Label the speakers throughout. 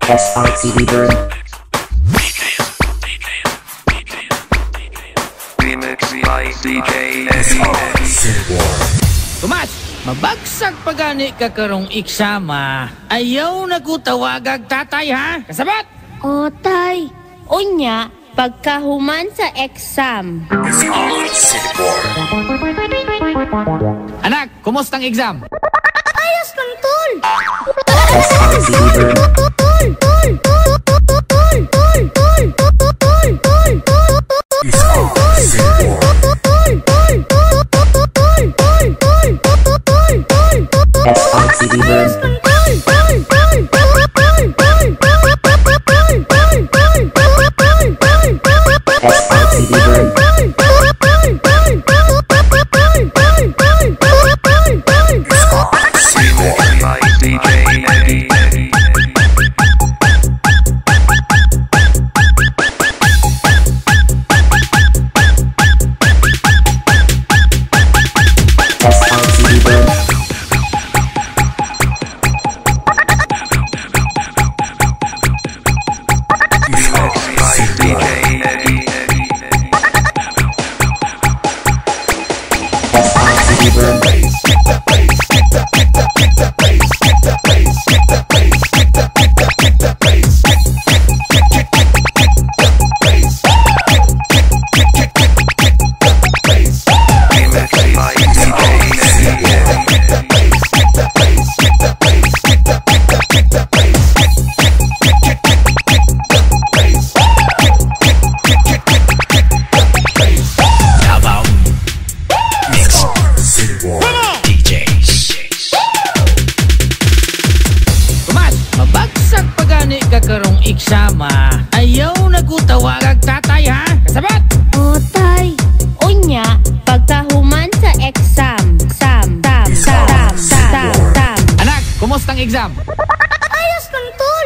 Speaker 1: SRCD burn.
Speaker 2: Remix by DJ
Speaker 3: Tomas, mabagsag pagani ka karong iksama. Ayaw na ko tawagag tatay ha? Kasabot?
Speaker 4: O tay, unya pagkahuman sa exam.
Speaker 3: Anak, kumustang exam?
Speaker 4: Ayos kang tol.
Speaker 1: SRCD burn. SRCD burn. SRCD burn.
Speaker 2: by DJ Eggie.
Speaker 1: SRCD burn. SRCD burn.
Speaker 3: Karong iksama, ayaw na ko tawagag tatay ha? Kasabot?
Speaker 4: O tay, unya pagkahuman sa exam.
Speaker 3: Anak, kumustang exam?
Speaker 4: Ayos kang tol.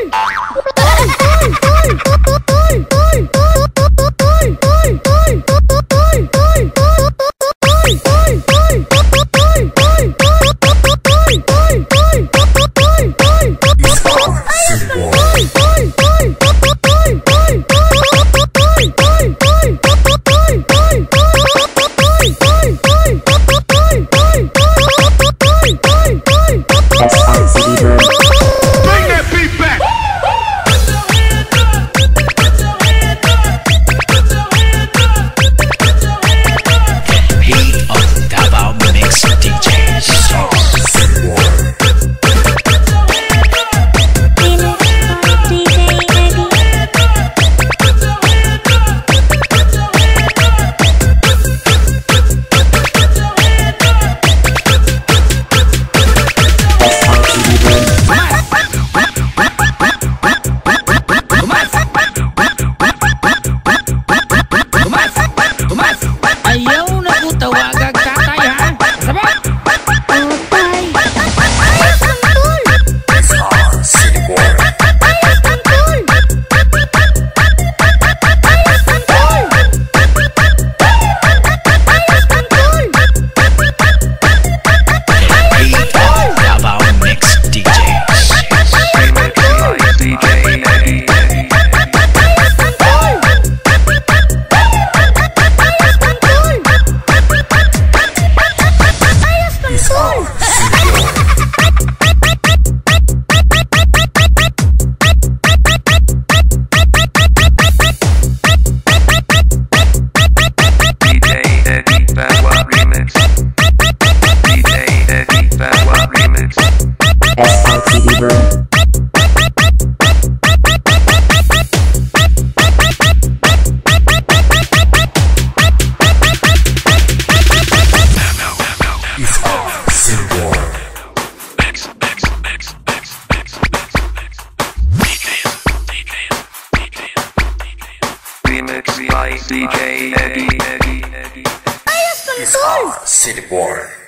Speaker 1: SRCD burn.
Speaker 2: Bring that beat back.
Speaker 5: Heat of EggieBudotzMix DJs.
Speaker 3: Ayaw na ko tawagag tatay ha? Kasabot?
Speaker 4: O tay, ayos kang tol.
Speaker 5: EggieBudotzMix DJs.
Speaker 2: Remix by DJ Eggie.
Speaker 1: SRCD burn.
Speaker 2: Remix by DJ Eggie.
Speaker 4: Ayos kang tol.
Speaker 5: City Boy.